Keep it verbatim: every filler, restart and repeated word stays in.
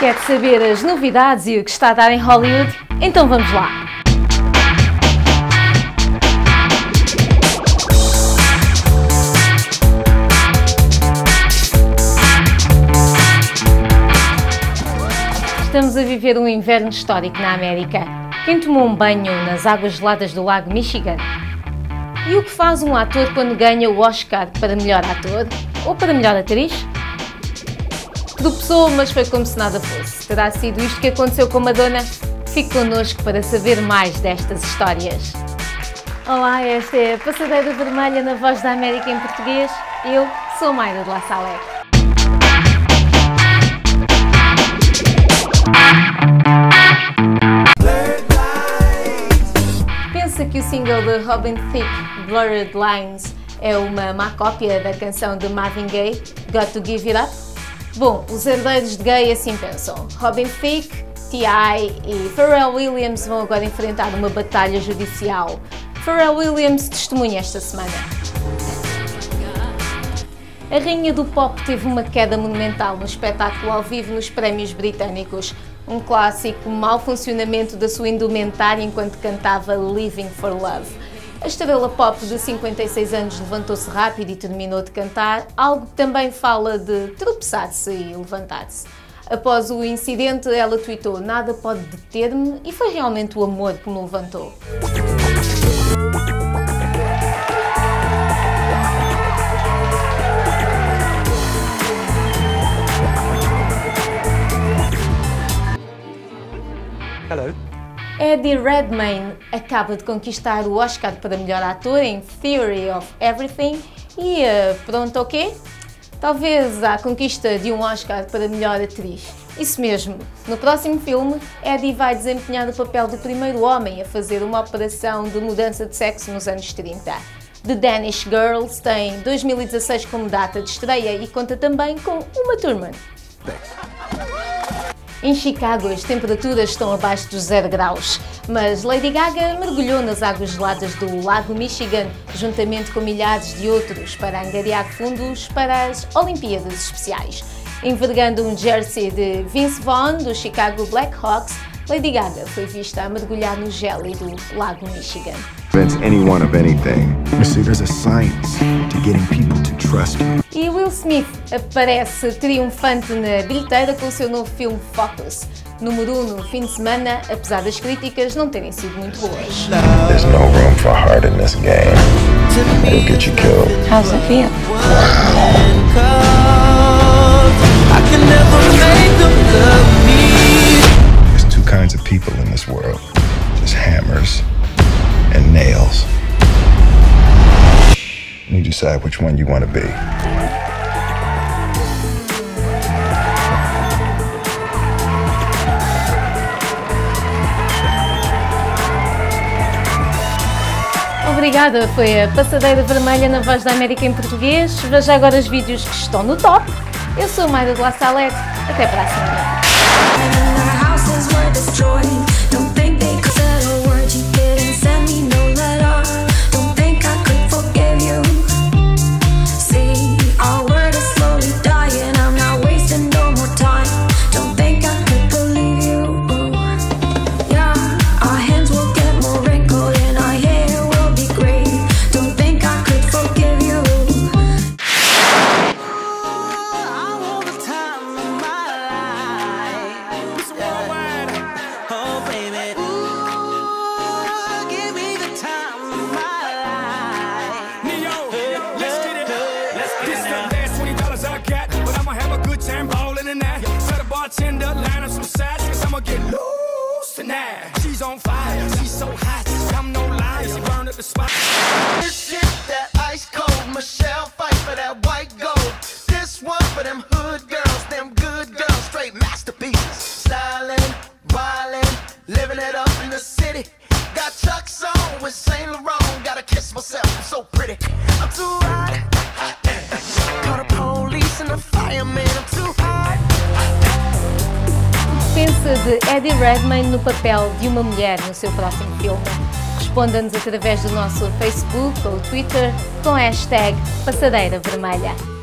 Quer saber as novidades e o que está a dar em Hollywood? Então vamos lá! Estamos a viver um inverno histórico na América. Quem tomou um banho nas águas geladas do lago Michigan? E o que faz um ator quando ganha o Oscar para melhor ator? Ou para melhor atriz? Tropeçou, mas foi como se nada fosse. Terá sido isto que aconteceu com Madonna? Fique connosco para saber mais destas histórias. Olá, esta é a Passadeira Vermelha na Voz da América em português. Eu sou a Mayra de La Salé. Pensa que o single de Robin Thicke, Blurred Lines, é uma má cópia da canção de Marvin Gaye, Got to Give It Up? Bom, os herdeiros de Gaye assim pensam. Robin Thicke, T I e Pharrell Williams vão agora enfrentar uma batalha judicial. Pharrell Williams testemunha esta semana. A rainha do pop teve uma queda monumental no espetáculo ao vivo nos prémios britânicos. Um clássico mau funcionamento da sua indumentária enquanto cantava Living for Love. A estrela pop de cinquenta e seis anos levantou-se rápido e terminou de cantar, algo que também fala de tropeçar-se e levantar-se. Após o incidente, ela tweetou: "Nada pode deter-me", e foi realmente o amor que me levantou. Hello. Eddie Redmayne acaba de conquistar o Oscar para melhor ator em Theory of Everything e uh, pronto, o quê? Talvez a conquista de um Oscar para melhor atriz. Isso mesmo, no próximo filme, Eddie vai desempenhar o papel do primeiro homem a fazer uma operação de mudança de sexo nos anos trinta. The Danish Girls tem dois mil e dezasseis como data de estreia e conta também com Uma Thurman. Em Chicago, as temperaturas estão abaixo dos zero graus, mas Lady Gaga mergulhou nas águas geladas do lago Michigan, juntamente com milhares de outros, para angariar fundos para as Olimpíadas Especiais. Envergando um jersey de Vince Vaughn, do Chicago Blackhawks, Lady Gaga foi vista a mergulhar no gélido lago Michigan. Anyone of anything. You see, there's a science to getting people to trust you. E Will Smith aparece triunfante na bilheteira com o seu novo filme Focus, número um no fim de semana, apesar das críticas não terem sido muito boas. There's no room for heart in this game. It'll get you killed. How's it feel? There's two kinds of people in this world. There's hammers and nails. You decide which one you want to be. Obrigada, foi a Passadeira Vermelha na Voz da América em português. Veja agora os vídeos que estão no top. Eu sou a Mayra de La Salé. Até para a semana. Bartender, line up some sides, cause I'ma get loose tonight. She's on fire, she's so hot, I'm no liar, she burned up the spot. This shit, that ice cold, Michelle fight for that white gold. This one for them hood girls, them good girls, straight masterpieces. Stylin', wildin', living it up in the city. Got Chuck's on with Saint Laurent, gotta kiss myself, I'm so pretty. I'm too hot, call the police and the fireman, I'm too hot. Pensa de Eddie Redmayne no papel de uma mulher no seu próximo filme? Responda-nos através do nosso Facebook ou Twitter com a hashtag Passadeira Vermelha.